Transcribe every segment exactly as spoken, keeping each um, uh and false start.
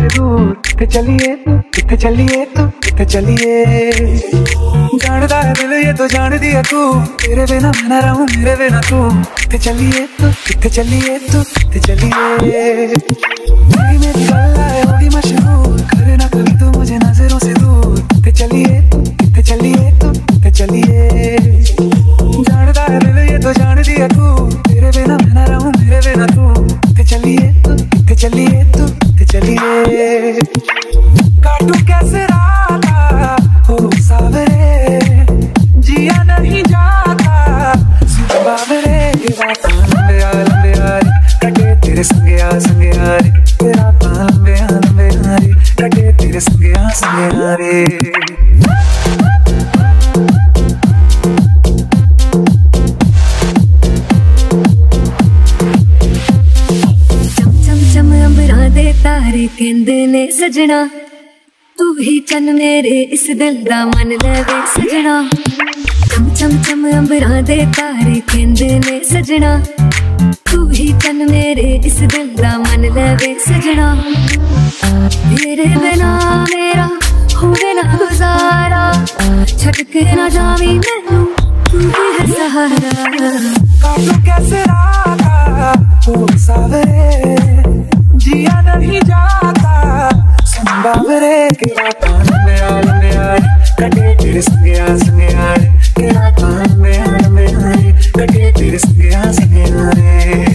दूर किथे चलिए तू किथे चलिए तू किथे चलिए जानदा है दिल ये तो जान दिया तू तेरे बिना मैं ना रहूं मेरे बिना तू किथे चलिए तू किथे चलिए तू किथे चलिए तेरी मेरी गल्ला है होगी मशहूर करे ना कभी तू मुझे नजरों से दूर किथे चलिए तू किथे चलिए तू किथे चलिए जानदा है दिल ये तो जान दिया तू तेरे बिना मैं ना रहूं मेरे बिना तू किथे चलिए तू किथे चलिए तू किथे चलिए काटू कैसे राता हो सावरे जिया नहीं जाता बावरे के रातां लंबे आ लंबे आ रे कटे तेरे संगे आ संगे आ रे तेरा रातां लंबे आ लंबे आ रे कटे तेरे संगे आ संगे आ रे तारे कहंदे ने सजना तू ही चन मेरे इस दिल दा मन लवे सजना चम चम चम अंबरां दे तारे कहंदे ने सजना तू ही चन मेरे इस दिल दा मन लवे सजना तेरे बिना मेरा होवे ना गुजारा छड़ के ना जावी मैनू तू ही है सहारा काटू कैसे राता हो सावरे जिया नहीं जाता संबावरे के रातां लंबे आ लंबे आ रे कटे तेरे संगे आ संगे आ रे के रातां लंबे आ लंबे आ रे कटे तेरे संगे आ संगे आ रे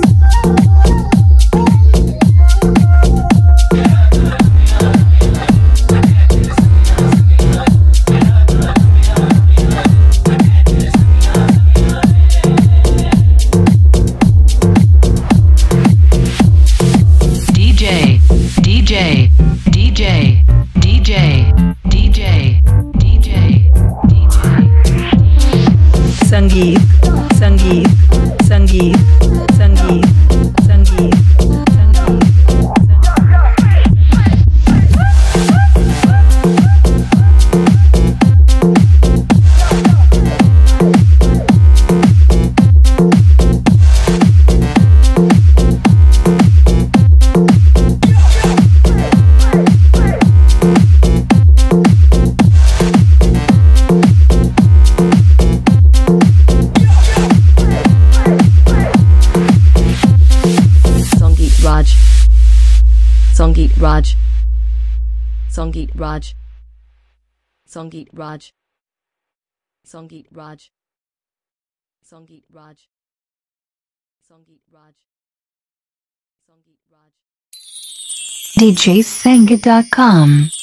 संगीत संगीत संगीत संगीत संगीत Sangeet Raj Sangeet Raj Sangeet Raj Sangeet Raj Sangeet Raj Sangeet Raj Sangeet Raj D J Sangit dot com